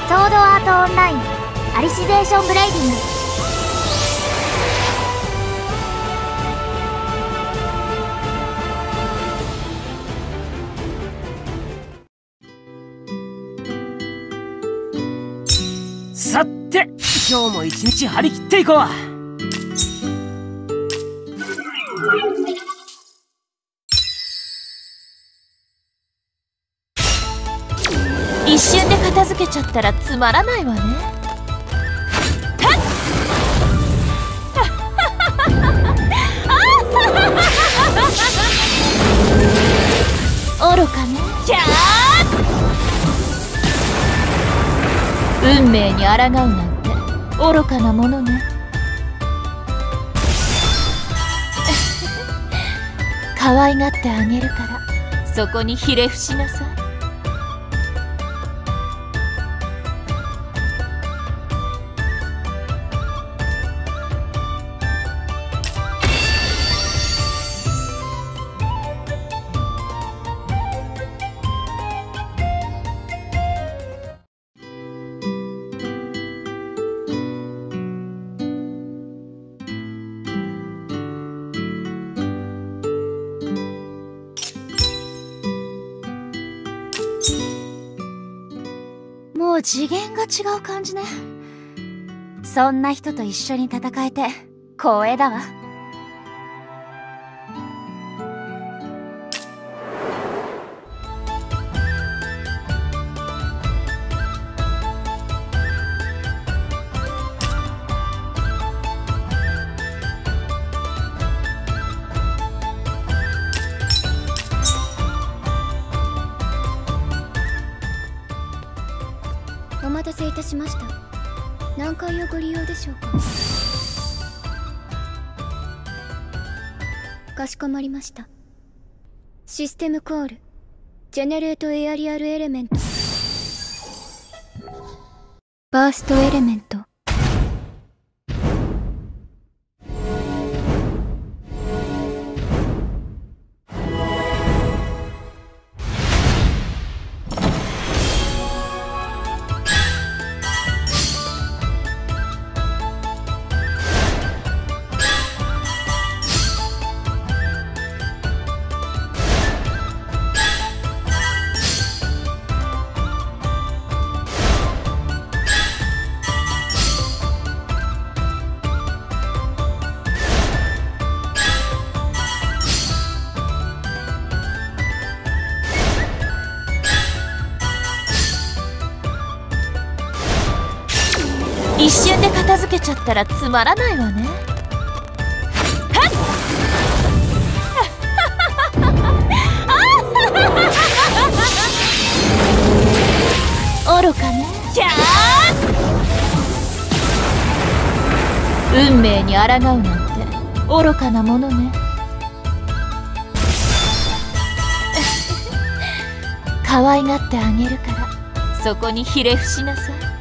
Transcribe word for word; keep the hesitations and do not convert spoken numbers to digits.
ソードアートオンラインアリシゼーションブレイディング。 さて今日も一日張り切っていこう。 一瞬で片付けちゃったらつまらないわね。愚かね。キャー。運命に抗うなんて愚かなものね。可愛がってあげるからそこにひれ伏しなさい。もう次元が違う感じね。そんな人と一緒に戦えて光栄だわ。 お待たせいたしました。何階をご利用でしょうか。かしこまりました。システムコールジェネレートエアリアルエレメントバーストエレメント。 一瞬で片付けちゃったらつまらないわね。愚かね。キャー。運命に抗うなんて愚かなものね。可愛がってあげるからそこにひれ伏しなさい。